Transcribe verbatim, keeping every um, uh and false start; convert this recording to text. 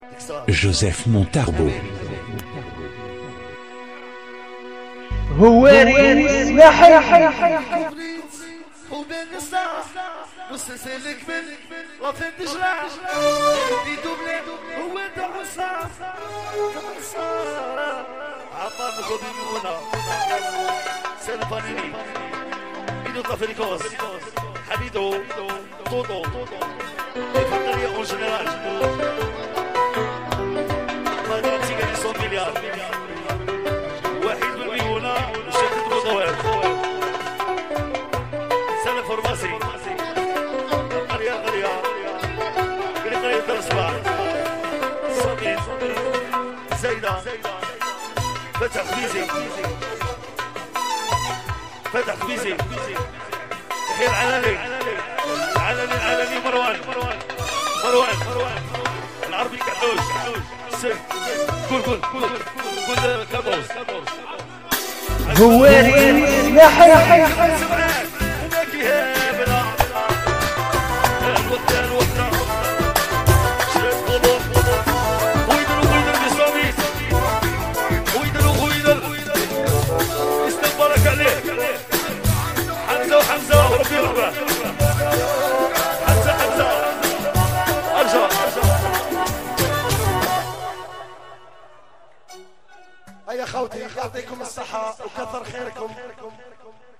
Joseph Montarbo. هو ريس يا حي وبين الساعة نص سلك من وفين تجرع دي دوبلي هو تاع الساعة عطار مكوبي ميمونة سالم فانيني إيدو طافريكوس حبيدو طوطو الفطرية اون جنرال مادام تيغاني سون مليار واحد بالميمونة شكل بوضوات سالم فرماسي قرية قرية قرية قرية دار الصباح صميم زايدة فتح خبيزي فتح خبيزي تحية العلني العلني العلني مروان مروان العربي كحوش سيف قول قول قول قول كابوس هو ريس يا حي حمزة وحمزة وربي رحبة حمزة حمزة أرجع هيا خوتي يعطيكم الصحة وكثر خيركم.